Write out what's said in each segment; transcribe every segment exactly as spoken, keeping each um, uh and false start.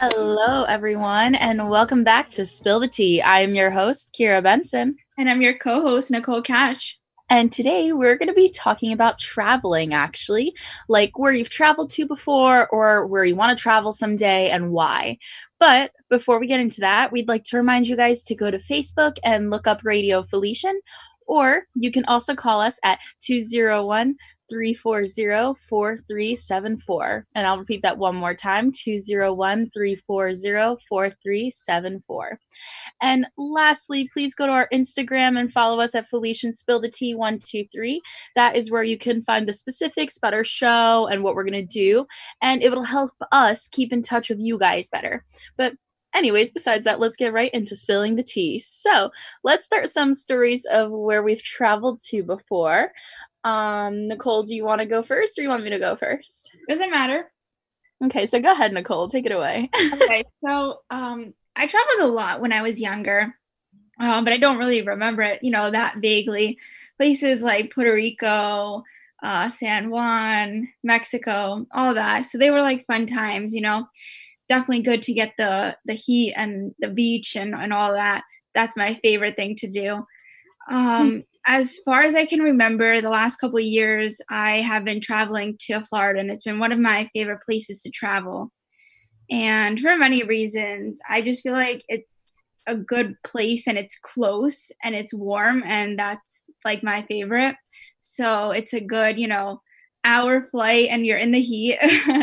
Hello, everyone, and welcome back to Spill the Tea. I am your host, Kiera Benson. And I'm your co-host, Nicole Catch. And today we're going to be talking about traveling, actually, like where you've traveled to before or where you want to travel someday and why. But before we get into that, we'd like to remind you guys to go to Facebook and look up Radio Felician, or you can also call us at two oh one, three four zero, four three seven four. And I'll repeat that one more time, two oh one, three four zero, four three seven four. And lastly, please go to our Instagram and follow us at Felician Spill the Tea one two three. That is where you can find the specifics about our show and what we're going to do. And it will help us keep in touch with you guys better. But anyways, besides that, let's get right into spilling the tea. So let's start some stories of where we've traveled to before. Um, Nicole, do you want to go first or you want me to go first? Doesn't matter. Okay, so go ahead, Nicole. Take it away. Okay, so um, I traveled a lot when I was younger, um, but I don't really remember it, you know, that vaguely. Places like Puerto Rico, uh, San Juan, Mexico, all that. So they were like fun times, you know. Definitely good to get the the heat and the beach and, and all that. That's my favorite thing to do. Um, as far as I can remember, the last couple of years, I have been traveling to Florida, and it's been one of my favorite places to travel. And for many reasons, I just feel like it's a good place and it's close and it's warm, and that's like my favorite. So it's a good, you know, hour flight and you're in the heat.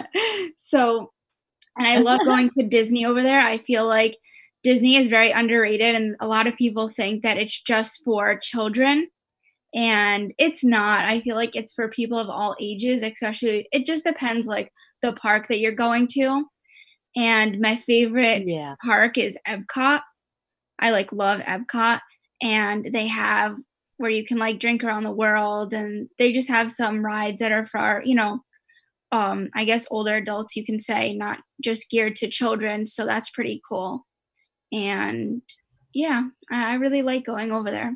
So, and I love going to Disney over there. I feel like Disney is very underrated, and a lot of people think that it's just for children, and it's not. I feel like it's for people of all ages, especially it just depends like the park that you're going to. And my favorite Yeah. park is Epcot. I like love Epcot, and they have where you can like drink around the world, and they just have some rides that are for, you know, um I guess older adults, you can say, not just geared to children, so that's pretty cool. And yeah, I, I really like going over there.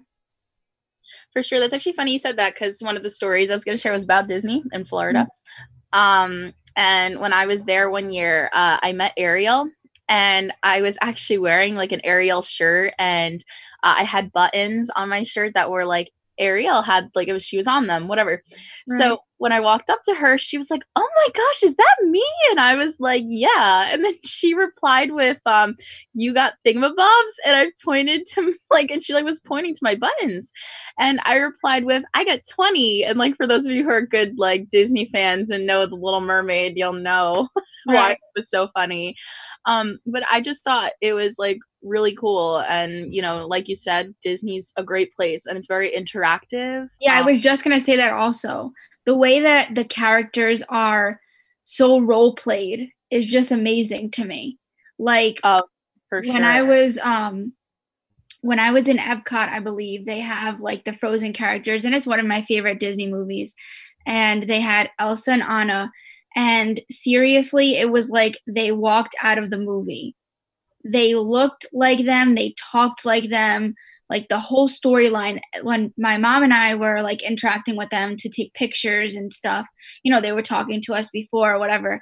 For sure. That's actually funny you said that, because one of the stories I was going to share was about Disney in Florida. Mm-hmm. Um, and when I was there one year, uh, I met Ariel, and I was actually wearing like an Ariel shirt, and uh, I had buttons on my shirt that were like Ariel had, like it was, she was on them, whatever. Right. So when I walked up to her, she was like, "Oh my gosh, is that me?" And I was like, "Yeah." And then she replied with, um, "You got thingamabobs?" And I pointed to like, and she like was pointing to my buttons. And I replied with, "I got twenty. And like, for those of you who are good like Disney fans and know The Little Mermaid, you'll know why right. It was so funny. Um, but I just thought it was like really cool. And, you know, like you said, Disney's a great place and it's very interactive. Yeah, um, I was just going to say that also. The way that the characters are so role played is just amazing to me. Like, oh, for when sure. I was um when I was in Epcot, I believe they have like the Frozen characters, and it's one of my favorite Disney movies. And they had Elsa and Anna, and seriously, it was like they walked out of the movie. They looked like them, they talked like them, like the whole storyline. When my mom and I were like interacting with them to take pictures and stuff, you know, they were talking to us before or whatever,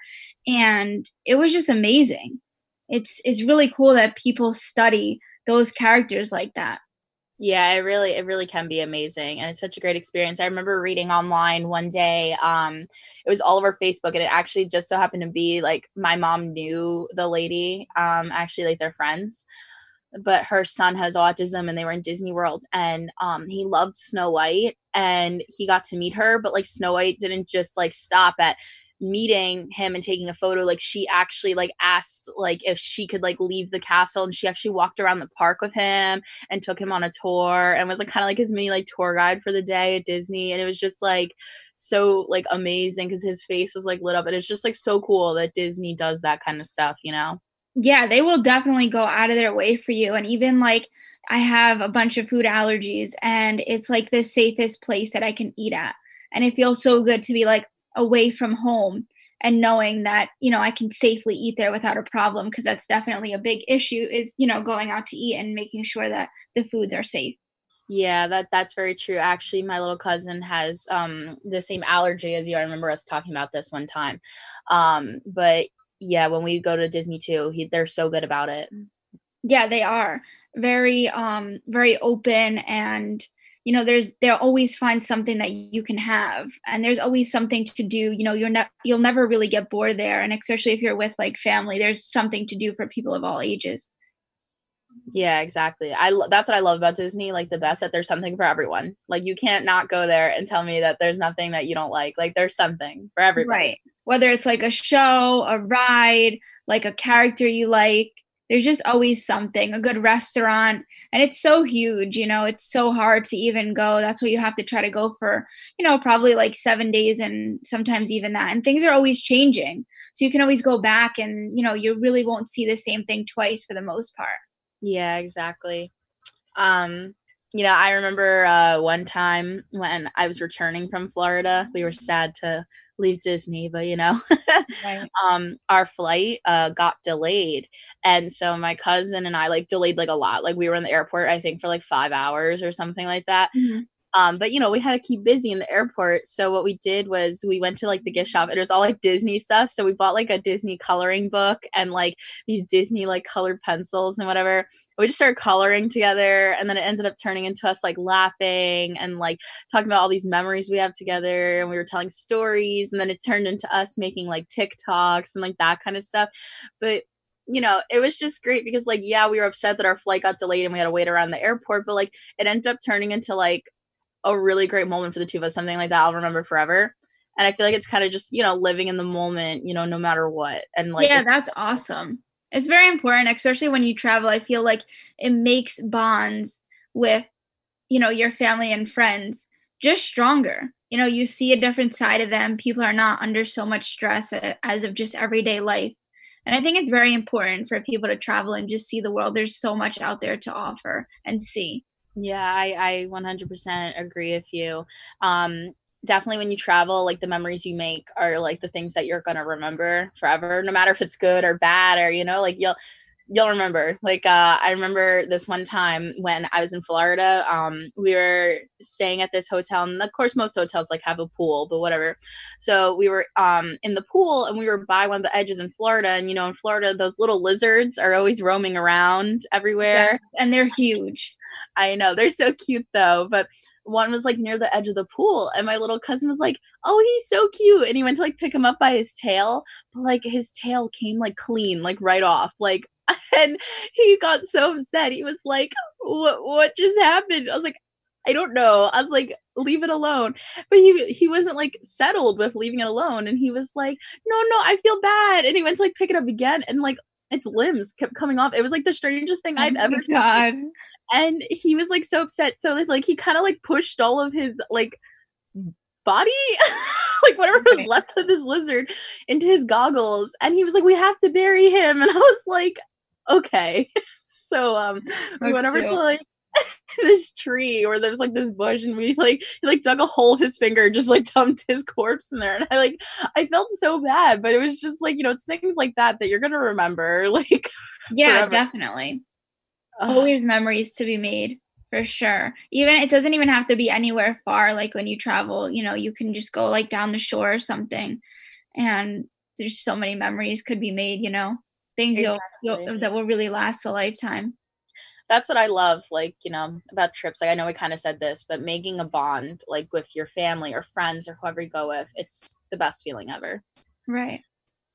and it was just amazing. It's it's really cool that people study those characters like that. Yeah, it really, it really can be amazing. And it's such a great experience. I remember reading online one day, um, it was all over Facebook, and it actually just so happened to be like my mom knew the lady, um, actually like they're friends, but her son has autism, and they were in Disney World, and um, he loved Snow White, and he got to meet her, but like Snow White didn't just like stop at meeting him and taking a photo. Like she actually like asked like if she could like leave the castle, and she actually walked around the park with him and took him on a tour and was like kind of like his mini like tour guide for the day at Disney. And it was just like so like amazing because his face was like lit up, and it's just like so cool that Disney does that kind of stuff, you know? Yeah, they will definitely go out of their way for you. And even like I have a bunch of food allergies, and it's like the safest place that I can eat at. And it feels so good to be like away from home and knowing that, you know, I can safely eat there without a problem, because that's definitely a big issue, is, you know, going out to eat and making sure that the foods are safe. Yeah, that that's very true. Actually, my little cousin has um the same allergy as you. I remember us talking about this one time. Um, but yeah, when we go to Disney too, he they're so good about it. Yeah, they are very um very open, and you know there's they'll always find something that you can have, and there's always something to do. You know, you're not you'll never really get bored there, and especially if you're with like family, there's something to do for people of all ages. Yeah, exactly. I lo- that's what I love about Disney, like the best, that there's something for everyone. Like you can't not go there and tell me that there's nothing that you don't like. Like there's something for everybody. Right. Whether it's like a show, a ride, like a character you like, there's just always something, a good restaurant. And it's so huge, you know, it's so hard to even go. That's why you have to try to go for, you know, probably like seven days and sometimes even that. And things are always changing. So you can always go back and, you know, you really won't see the same thing twice for the most part. Yeah, exactly. Um, you know, I remember uh, one time when I was returning from Florida, we were sad to leave Disney, but you know, Right. um, our flight uh, got delayed. And so my cousin and I like delayed like a lot. Like we were in the airport, I think, for like five hours or something like that. Mhm. Um, but you know, we had to keep busy in the airport. So what we did was we went to like the gift shop. It was all like Disney stuff. So we bought like a Disney coloring book and like these Disney like colored pencils and whatever. We just started coloring together, and then it ended up turning into us like laughing and like talking about all these memories we have together, and we were telling stories, and then it turned into us making like TikToks and like that kind of stuff. But you know, it was just great because like yeah, we were upset that our flight got delayed and we had to wait around the airport, but like it ended up turning into like a really great moment for the two of us, something like that I'll remember forever. And I feel like it's kind of just, you know, living in the moment, you know, no matter what. And like, Yeah, it's, that's awesome. It's very important, especially when you travel. I feel like it makes bonds with, you know, your family and friends just stronger. You know, you see a different side of them. People are not under so much stress a- as of just everyday life. And I think it's very important for people to travel and just see the world. There's so much out there to offer and see. yeah, I, I one hundred percent agree with you. Um, definitely when you travel, like the memories you make are like the things that you're going to remember forever, no matter if it's good or bad, or, you know, like you'll, you'll remember. Like uh I remember this one time when I was in Florida. Um we were staying at this hotel, and of course most hotels like have a pool, but whatever. So we were um in the pool, and we were by one of the edges in Florida, and you know, in Florida those little lizards are always roaming around Yes, everywhere. and they're huge. I know, they're so cute though, but one was like near the edge of the pool, and my little cousin was like, "Oh, he's so cute." And he went to like pick him up by his tail, but like his tail came like clean, like right off. Like and he got so upset. He was like, "What what just happened?" I was like, "I don't know." I was like, "Leave it alone." But he he wasn't like settled with leaving it alone, and he was like, "No, no, I feel bad." And he went to like pick it up again, and like its limbs kept coming off. It was like the strangest thing Oh I've ever my seen. God. And he was like so upset. So like he kind of like pushed all of his like body, like whatever was Right. left of this lizard, into his goggles, and he was like, "We have to bury him." And I was like, "Okay." So um, we So went over to cute. like this tree, or there was like this bush, and we like he like dug a hole with his finger, just like dumped his corpse in there, and I like I felt so bad, but it was just like, you know, it's things like that that you're gonna remember like Yeah, forever. definitely. Ugh. Always memories to be made for sure. Even it doesn't even have to be anywhere far. Like when you travel, you know, you can just go like down the shore or something, and there's so many memories could be made. You know, things you'll, you'll Exactly. that will really last a lifetime. That's what I love, like, you know, about trips. Like, I know we kind of said this, but making a bond, like, with your family or friends or whoever you go with, it's the best feeling ever. Right.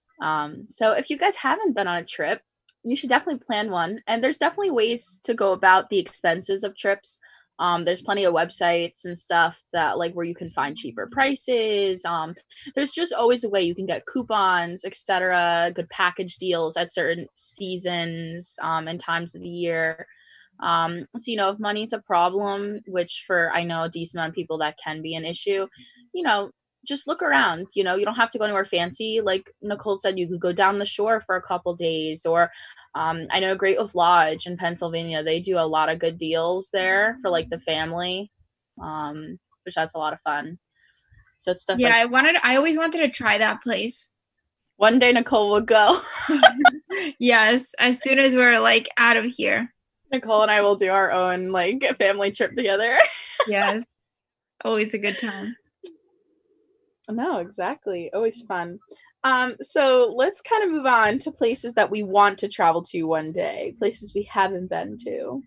Um, so if you guys haven't been on a trip, you should definitely plan one. And there's definitely ways to go about the expenses of trips. Um, there's plenty of websites and stuff that like where you can find cheaper prices. Um, there's just always a way you can get coupons, et cetera, good package deals at certain seasons um, and times of the year. Um, so you know, if money's a problem, which for I know a decent amount of people that can be an issue, you know, just look around. You know, you don't have to go anywhere fancy. Like Nicole said, you could go down the shore for a couple days, or um, I know Great Wolf Lodge in Pennsylvania. They do a lot of good deals there for like the family, um, which that's a lot of fun. So it's stuff Yeah, like I wanted. I always wanted to try that place. one day Nicole will go. Yes, as soon as we're like out of here. Nicole and I will do our own like family trip together. Yes, always a good time. No, exactly. Always fun. Um, so let's kind of move on to places that we want to travel to one day, places we haven't been to.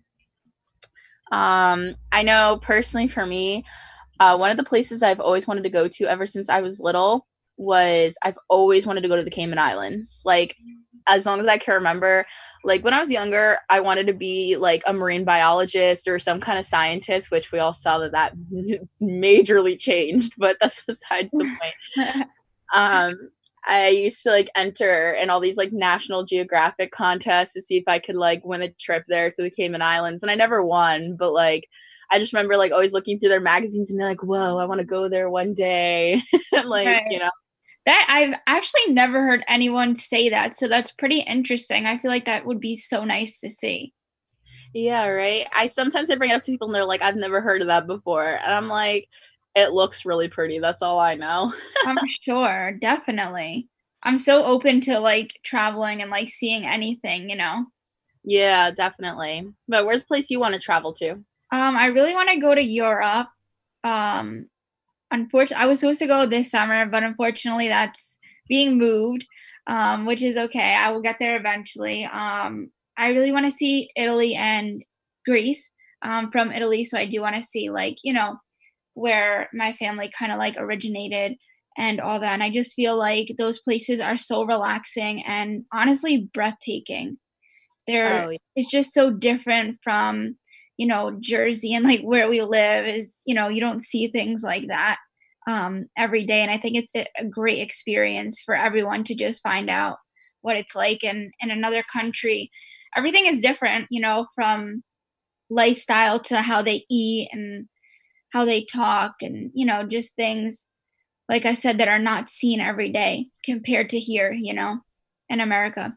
Um, I know personally for me, uh, one of the places I've always wanted to go to ever since I was little was I've always wanted to go to the Cayman Islands. Like, as long as I can remember, like when I was younger, I wanted to be like a marine biologist or some kind of scientist, which we all saw that that majorly changed, but that's besides the point. Um, I used to like enter in all these like National Geographic contests to see if I could like win a trip there to the Cayman Islands, and I never won, but like I just remember like always looking through their magazines and be like, "Whoa, I want to go there one day," and like you Right. know, That I've actually never heard anyone say that, so that's pretty interesting. I feel like that would be so nice to see. yeah, right. I sometimes I bring it up to people and they're like, "I've never heard of that before," and I'm like, "It looks really pretty. That's all I know." I'm sure, definitely. I'm so open to like traveling and like seeing anything, you know. Yeah, definitely. But where's the place you want to travel to? Um, I really want to go to Europe. Um, unfortunately, I was supposed to go this summer, but unfortunately, that's being moved, um, which is okay. I will get there eventually. Um, I really want to see Italy and Greece. Um, from Italy, so I do want to see like you know where my family kind of like originated and all that. And I just feel like those places are so relaxing and honestly breathtaking. They're Oh, It's just so different from, you know, Jersey and like where we live is, you know, you don't see things like that um every day. And I think it's a a great experience for everyone to just find out what it's like in in another country. Everything is different, you know, from lifestyle to how they eat and how they talk and, you know, just things, like I said, that are not seen every day compared to here, you know, in America.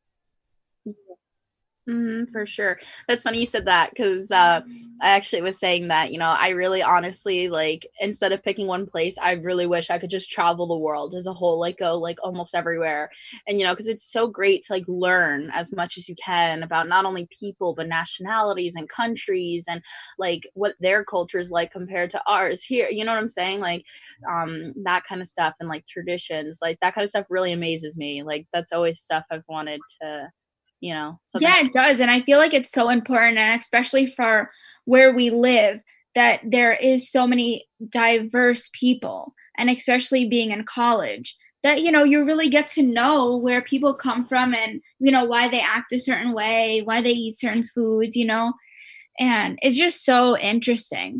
Mhm, for sure. That's funny you said that because uh, I actually was saying that, you know, I really honestly like instead of picking one place, I really wish I could just travel the world as a whole, like go like almost everywhere. And, you know, because it's so great to like learn as much as you can about not only people, but nationalities and countries and like what their culture is like compared to ours here. You know what I'm saying? Like um, that kind of stuff and like traditions, like that kind of stuff really amazes me. Like that's always stuff I've wanted to you know, something. Yeah, it does. And I feel like it's so important, and especially for where we live, that there is so many diverse people, and especially being in college, that, you know, you really get to know where people come from and, you know, why they act a certain way, why they eat certain foods, you know, and it's just so interesting.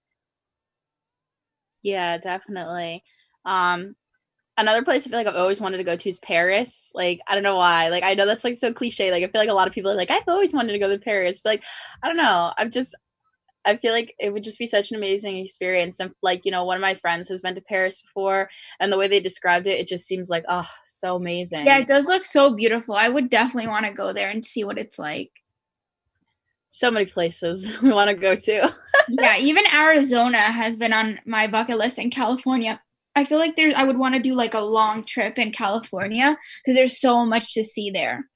Yeah, definitely. Um, another place I feel like I've always wanted to go to is Paris. Like, I don't know why. Like, I know that's like so cliche. Like, I feel like a lot of people are like, I've always wanted to go to Paris. But, like, I don't know. I'm just, I feel like it would just be such an amazing experience. And like, you know, one of my friends has been to Paris before, and the way they described it, it just seems like, oh, so Yeah, amazing. it does look so beautiful. I would definitely want to go there and see what it's like. So many places we want to go to. Yeah, even Arizona has been on my bucket list, in California. I feel like there I would want to do like a long trip in California because there's so much to see there.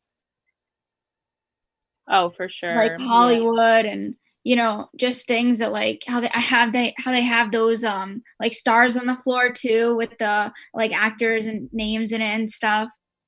Oh, for Like sure. Yeah. Hollywood and, you know, just things that like how they I have they how they have those um like stars on the floor too with the like actors and names in it and stuff.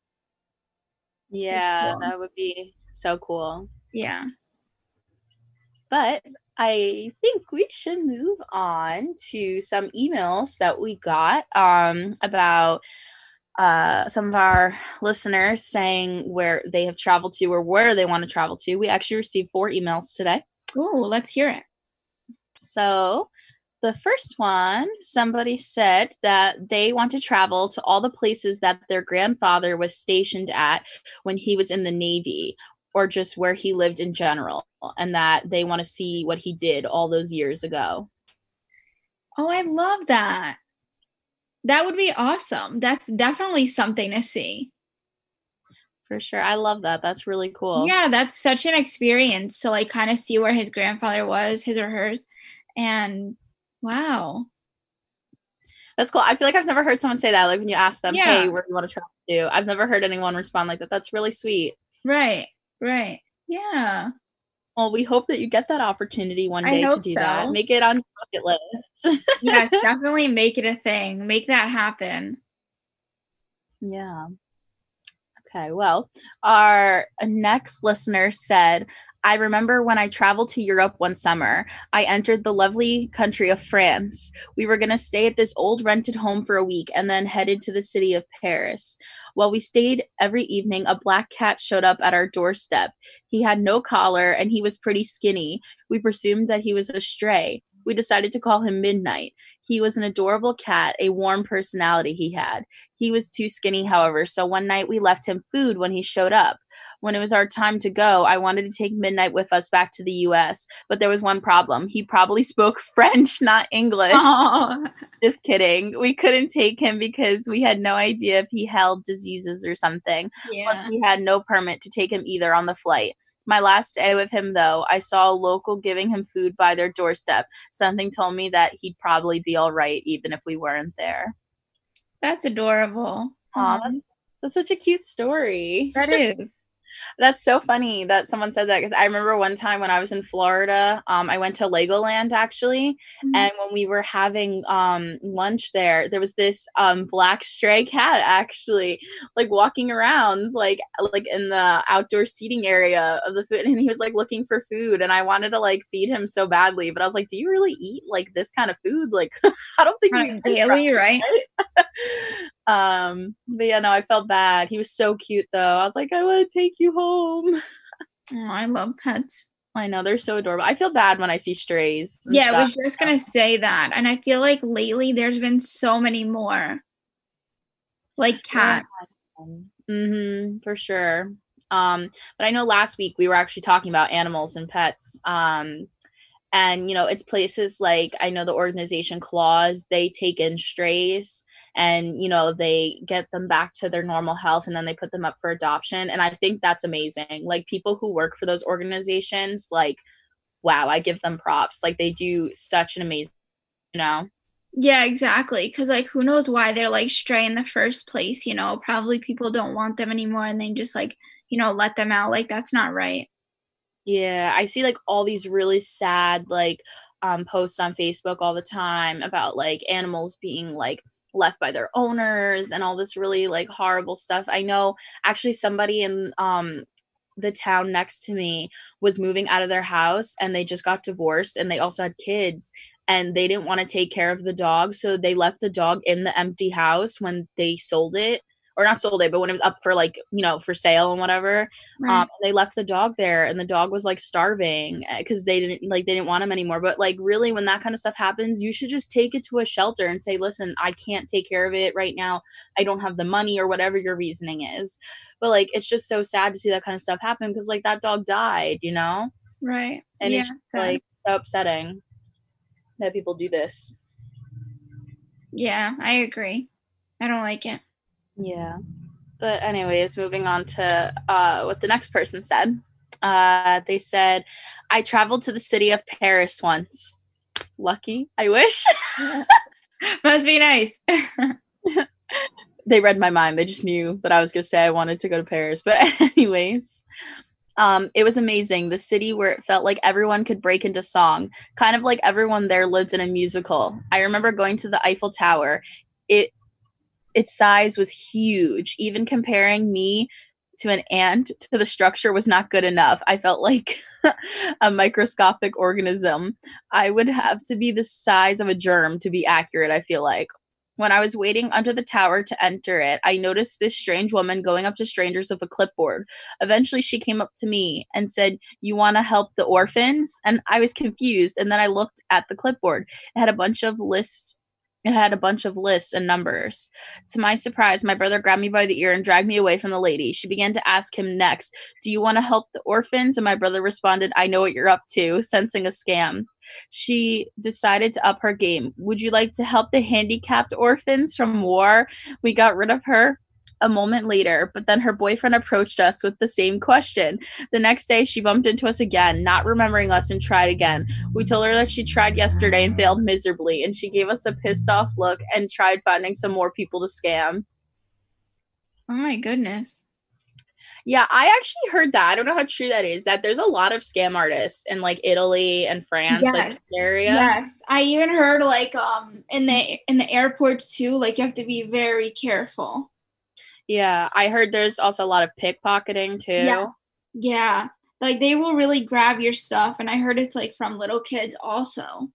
It's Yeah, cool. that would be so cool. Yeah. But I think we should move on to some emails that we got um, about uh, some of our listeners saying where they have traveled to or where they want to travel to. We actually received four emails today. Ooh, let's hear it. So the first one, somebody said that they want to travel to all the places that their grandfather was stationed at when he was in the Navy or just where he lived in general, and that they want to see what he did all those years ago. Oh, I love that. That would be awesome. That's definitely something to see. For sure. I love that. That's really cool. Yeah, that's such an experience to like kind of see where his grandfather was, his or hers. And wow. That's cool. I feel like I've never heard someone say that. Like when you ask them, Yeah, hey, where do you want to travel to? I've never heard anyone respond like that. That's really sweet. right, right. Yeah, Well, we hope that you get that opportunity one I day to hope do that. so. Make it on your bucket list. Yes, definitely make it a thing. Make that happen. Yeah. Okay, well, our next listener said, I remember when I traveled to Europe one summer, I entered the lovely country of France. We were going to stay at this old rented home for a week and then headed to the city of Paris. While we stayed every evening, a black cat showed up at our doorstep. He had no collar and he was pretty skinny. We presumed that he was a stray. We decided to call him Midnight. He was an adorable cat, a warm personality he had. He was too skinny, however, so one night we left him food when he showed up. When it was our time to go, I wanted to take Midnight with us back to the U S, but there was one problem. He probably spoke French, not English. Oh, Just kidding. We couldn't take him because we had no idea if he held diseases or something. Plus, yeah. we had no permit to take him either on the flight. My last day with him, though, I saw a local giving him food by their doorstep. Something told me that he'd probably be all right, even if we weren't there. That's adorable. Aw, that's, Um, that's such a cute story. that is. That's so funny that someone said that because I remember one time when I was in Florida, um, I went to Legoland actually, Mhm. and when we were having um lunch there, there was this um black stray cat actually like walking around like like in the outdoor seating area of the food, and he was like looking for food, and I wanted to like feed him so badly, but I was like, "Do you really eat like this kind of food? Like, I don't think we On a should daily, right? try." Um, but yeah, no, I felt bad. He was so cute though. I was like, I want to take you home. Oh, I love pets. I know they're so adorable. I feel bad when I see strays and Yeah, I stuff. was just gonna say that. And I feel like lately there's been so many more, like Yeah. cats. Mm-hmm, for sure. Um, but I know last week we were actually talking about animals and pets. Um, and you know it's places like I know the organization Claws, they take in strays and you know they get them back to their normal health and then they put them up for adoption, and I think that's amazing. Like people who work for those organizations, like wow, I give them props. Like they do such an amazing, you know. Yeah, exactly. Because, like, who knows why they're like stray in the first place, you know? Probably people don't want them anymore and they just, like, you know, let them out. Like, that's not right. Yeah, I see like all these really sad like um posts on Facebook all the time about like animals being like left by their owners and all this really like horrible stuff. I know actually somebody in um the town next to me was moving out of their house and they just got divorced and they also had kids and they didn't want to take care of the dog, so they left the dog in the empty house when they sold it, or not sold it, but when it was up for like you know for sale and whatever. Um, Right. they left the dog there, and the dog was like starving because they didn't like they didn't want him anymore. But like really, when that kind of stuff happens, you should just take it to a shelter and say, "Listen, I can't take care of it right now. I don't have the money," or whatever your reasoning is. But like, it's just so sad to see that kind of stuff happen because like that dog died, you know, Right. and Yeah. it's just, Sad. like so upsetting that people do this. Yeah, I agree. I don't like it. Yeah. But anyways, moving on to uh, what the next person said. Uh, they said, I traveled to the city of Paris once. Lucky, I wish. Must be nice. They read my mind. They just knew that I was going to say I wanted to go to Paris. But anyways, um, it was amazing. The city where it felt like everyone could break into song, kind of like everyone there lived in a musical. I remember going to the Eiffel Tower. It its size was huge. Even comparing me to an ant to the structure was not good enough. I felt like a microscopic organism. I would have to be the size of a germ to be accurate, I feel like. When I was waiting under the tower to enter it, I noticed this strange woman going up to strangers with a clipboard. Eventually, she came up to me and said, You want to help the orphans? And I was confused. And then I looked at the clipboard. It had a bunch of lists. It had a bunch of lists and numbers. To my surprise, my brother grabbed me by the ear and dragged me away from the lady. She began to ask him next, Do you want to help the orphans? And my brother responded, I know what you're up to, sensing a scam. She decided to up her game. Would you like to help the handicapped orphans from war? We got rid of her a moment later, but then her boyfriend approached us with the same question. The next day, she bumped into us again, not remembering us, and tried again. We told her that she tried yesterday and failed miserably, and she gave us a pissed off look and tried finding some more people to scam. Oh my goodness. Yeah, I actually heard that. I don't know how true that is, that there's a lot of scam artists in like Italy and France, like Yes. this area. Yes. I even heard like um in the in the airports too, like you have to be very careful. Yeah, I heard there's also a lot of pickpocketing too. Yes. Yeah. Like they will really grab your stuff, and I heard it's like from little kids also.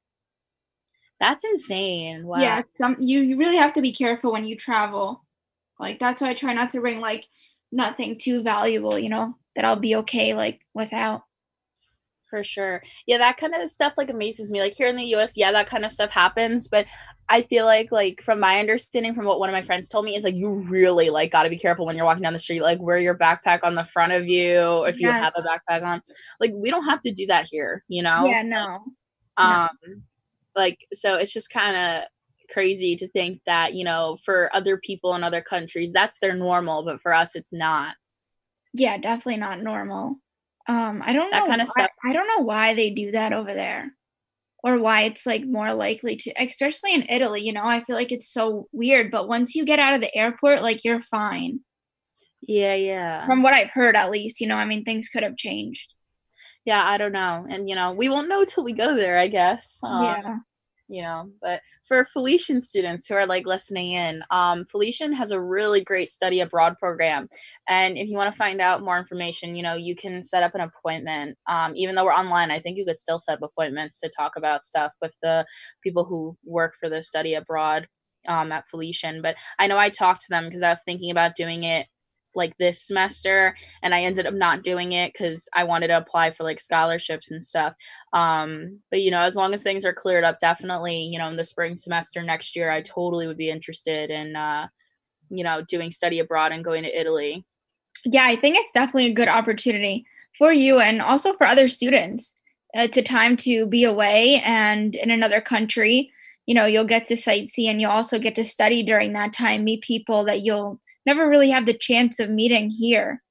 That's insane. Wow. Yeah, some you, you really have to be careful when you travel. Like that's why I try not to bring like nothing too valuable, you know, that I'll be okay like without. For sure. Yeah, that kind of stuff like amazes me. Like here in the U S, yeah, that kind of stuff happens, but I feel like like from my understanding from what one of my friends told me is like you really like got to be careful when you're walking down the street, like wear your backpack on the front of you if you have a Yes. backpack on. Like we don't have to do that here, you know? Yeah, no. No. Um like so it's just kind of crazy to think that, you know, for other people in other countries, that's their normal, but for us it's not. Yeah, definitely not normal. Um, I don't That know kind of why stuff. I don't know why they do that over there or why it's like more likely to, especially in Italy, you know, I feel like it's so weird, but once you get out of the airport, like you're fine. Yeah, yeah. From what I've heard at least, you know, I mean things could have changed. Yeah, I don't know. And you know, we won't know till we go there, I guess. Um, Yeah. you know, but for Felician students who are like listening in, um, Felician has a really great study abroad program. And if you want to find out more information, you know, you can set up an appointment. Um, even though we're online, I think you could still set up appointments to talk about stuff with the people who work for the study abroad um, at Felician. But I know I talked to them because I was thinking about doing it like this semester and I ended up not doing it because I wanted to apply for like scholarships and stuff. Um, but you know, as long as things are cleared up, definitely, you know, in the spring semester next year, I totally would be interested in, uh, you know, doing study abroad and going to Italy. Yeah, I think it's definitely a good opportunity for you and also for other students. It's a time to be away and in another country. You know, you'll get to sightsee and you'll also get to study during that time, meet people that you'll never really have the chance of meeting here.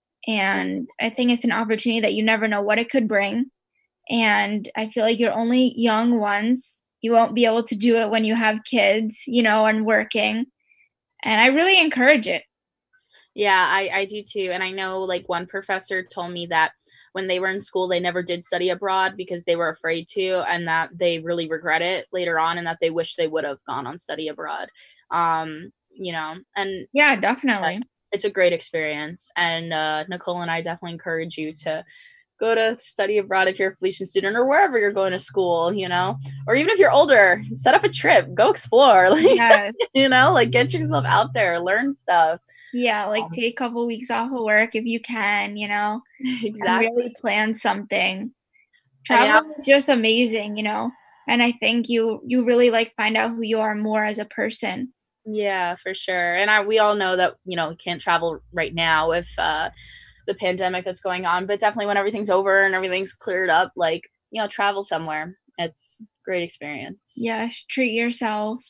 And I think it's an opportunity that you never know what it could bring. And I feel like you're only young once. You won't be able to do it when you have kids, you know, and working. And I really encourage it. Yeah, I, I do too. And I know like one professor told me that when they were in school, they never did study abroad because they were afraid to, and that they really regret it later on and that they wish they would have gone on study abroad. Um, you know, and Yeah, uh, definitely. it's a great experience. And uh, Nicole and I definitely encourage you to go to study abroad if you're a Felician student or wherever you're going to school, you know, or even if you're older, set up a trip, go explore, like, Yes. you know, like get yourself out there, learn stuff. Yeah, like Um, take a couple weeks off of work if you can, you know, and exactly. really plan something. And yeah, Traveling is just amazing, you know. And I think you you really like find out who you are more as a person. yeah, for sure. And I we all know that, you know, can't travel right now with uh the pandemic that's going on, but definitely when everything's over and everything's cleared up, like, you know, travel somewhere. It's a great experience. Yes, treat yourself.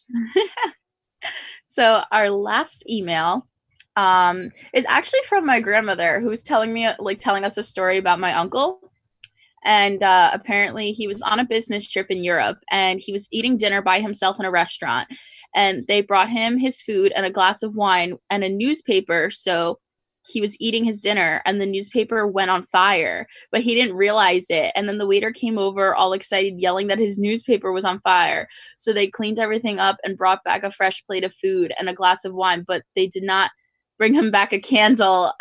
So our last email um, is actually from my grandmother, who's telling me like telling us a story about my uncle. And uh, apparently, he was on a business trip in Europe, and he was eating dinner by himself in a restaurant. And they brought him his food and a glass of wine and a newspaper. So he was eating his dinner, and the newspaper went on fire, but he didn't realize it. And then the waiter came over, all excited, yelling that his newspaper was on fire. So they cleaned everything up and brought back a fresh plate of food and a glass of wine, but they did not bring him back a candle.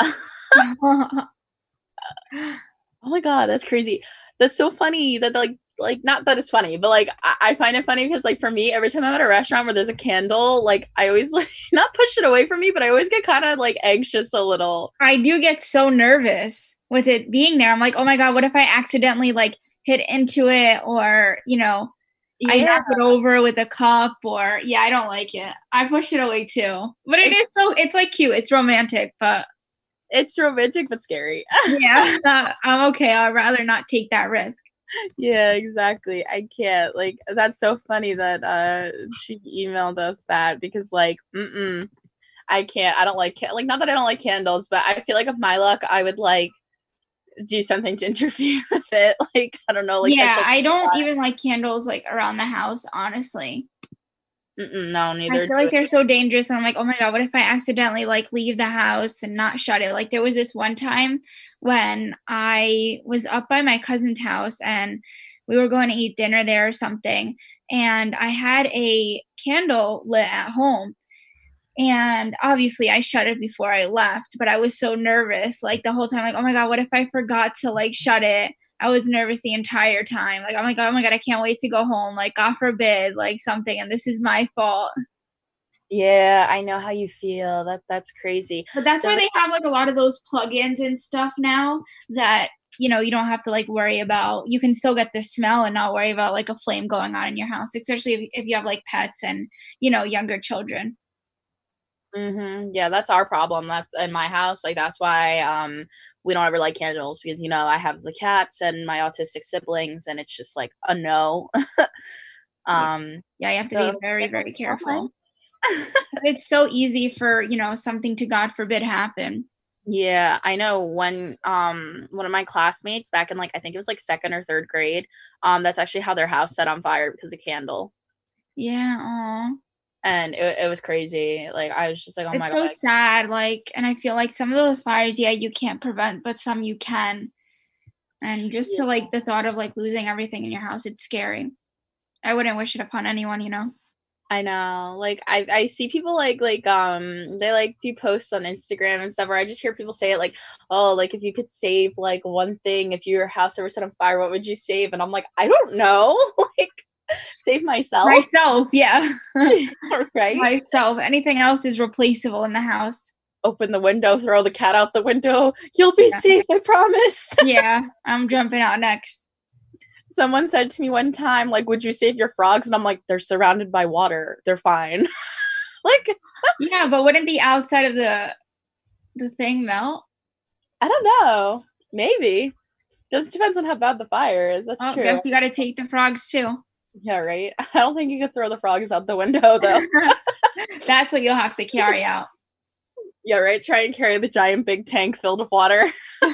Oh my god, that's crazy. That's so funny that like like not that it's funny, but like I, I find it funny because like for me, every time I'm at a restaurant where there's a candle, like I always like not push it away from me, but I always get kind of like anxious a little. I do get so nervous with it being there. I'm like, "Oh my god, what if I accidentally like hit into it or, you know, I Yeah, knock it over with a cup or yeah, I don't like it. I push it away too. But it it's is so it's like cute. It's romantic, but it's romantic but scary. yeah, I'm okay. I'd rather not take that risk. Yeah, exactly. I can't. Like that's so funny that uh she emailed us that because like mm-mm, I can't. I don't like ca- like not that I don't like candles, but I feel like if my luck, I would like do something to interfere with it. Like I don't know, like set Yeah, something I don't on even like candles like around the house, honestly. fire. Mm-mm, no, I neither feel do like they're so dangerous and I'm like, "Oh my god, what if I accidentally like leave the house and not shut it?" Like there was this one time when I was up by my cousin's house and we were going to eat dinner there or something and I had a candle lit at home And obviously I shut it before I left, but I was so nervous like the whole time, like, oh my God, what if I forgot to like shut it? I was nervous the entire time. Like, oh my God, oh my God, I can't wait to go home. Like, God forbid, like something, and this is my fault. Yeah, I know how you feel. That that's crazy. But that's why The they have like a lot of those plugins and stuff now that, you know, you don't have to like worry about. You can still get the smell and not worry about like a flame going on in your house, especially if, if you have like pets and, you know, younger children. hmm Yeah, that's our problem. That's in my house. Like that's why um we don't ever light candles because you know I have the cats and my autistic siblings, and it's just like a no. Yeah. um, Yeah, you have to be so very, candles very smell careful. nice. It's so easy for, you know, something to God forbid happen. Yeah, I know when um one of my classmates back in like I think it was like second or third grade, um that's actually how their house set on fire because of candle. Yeah, aw. And it, it was crazy. Like I was just like, oh my It's god. so sad, like, and I feel like some of those fires, yeah, you can't prevent, but some you can. And just Yeah, to like the thought of like losing everything in your house, it's scary. I wouldn't wish it upon anyone, you know? I know. Like I I see people like like um they like do posts on Instagram and stuff where I just hear people say it like, oh, like if you could save like one thing if your house ever set on fire, what would you save? And I'm like, I don't know. Like save myself. Myself, yeah. Right? Myself. Anything else is replaceable in the house. Open the window, throw the cat out the window. You'll be Yeah. safe, I promise. Yeah, I'm jumping out next. Someone said to me one time, like, would you save your frogs? And I'm like, they're surrounded by water. They're fine. Like, Yeah, but wouldn't the outside of the the thing melt? I don't know. Maybe. Just depends on how bad the fire is. That's Oh, true. guess you got to take the frogs too. Yeah, right. I don't think you could throw the frogs out the window though. That's what you'll have to carry out. Yeah, right. Try and carry the giant big tank filled with water.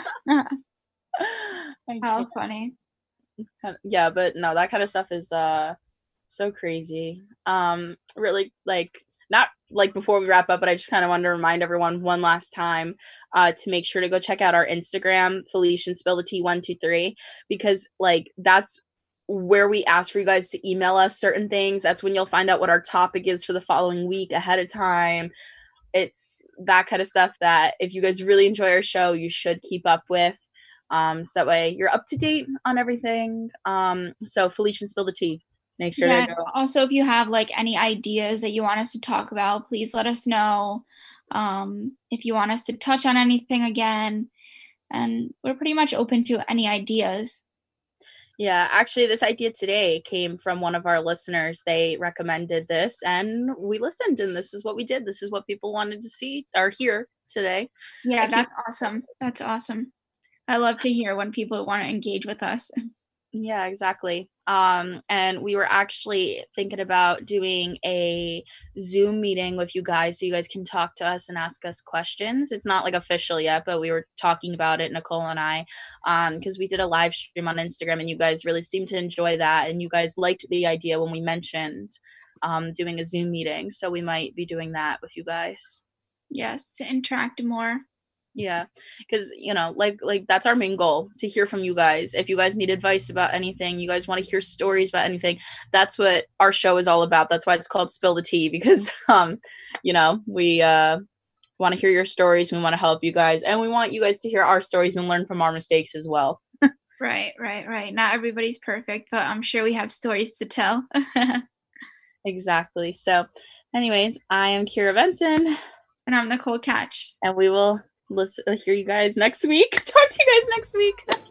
I How can't. funny. Yeah, but no, that kind of stuff is uh so crazy. Um, really like not like before we wrap up, but I just kind of wanted to remind everyone one last time uh to make sure to go check out our Instagram, Felician Spill the Tea one two three, because like that's where we ask for you guys to email us certain things. That's when you'll find out what our topic is for the following week ahead of time. It's that kind of stuff that if you guys really enjoy our show, you should keep up with. Um, so that way you're up to date on everything. Um, so Felician Spill the Tea. Make sure Yeah. to go. Also, if you have like any ideas that you want us to talk about, please let us know. Um, if you want us to touch on anything again, and we're pretty much open to any ideas. Yeah, actually, this idea today came from one of our listeners. They recommended this, and we listened, and this is what we did. This is what people wanted to see or hear today. Yeah, I keep- that's awesome. That's awesome. I love to hear when people want to engage with us. Yeah, exactly. Um, and we were actually thinking about doing a Zoom meeting with you guys so you guys can talk to us and ask us questions. It's not like official yet, but we were talking about it, Nicole and I, um, because we did a live stream on Instagram and you guys really seemed to enjoy that. And you guys liked the idea when we mentioned um, doing a Zoom meeting. So we might be doing that with you guys. Yes, to interact more. Yeah, because you know, like like that's our main goal, to hear from you guys. If you guys need advice about anything, you guys want to hear stories about anything, that's what our show is all about. That's why it's called Spill the Tea, because um, you know, we uh want to hear your stories, we want to help you guys, and we want you guys to hear our stories and learn from our mistakes as well. Right, right, right. Not everybody's perfect, but I'm sure we have stories to tell. Exactly. So, anyways, I am Kiera Benson. And I'm Nicole Catch. And we will listen hear you guys next week. Talk to you guys next week.